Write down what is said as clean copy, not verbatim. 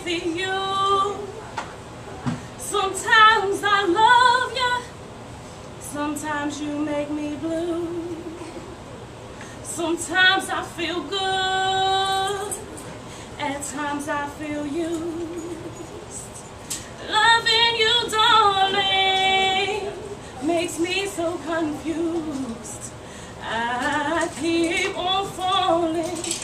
with you. Sometimes I love you, sometimes you make me blue. Sometimes I feel good, at times I feel used. Loving you, darling, makes me so confused. I keep on falling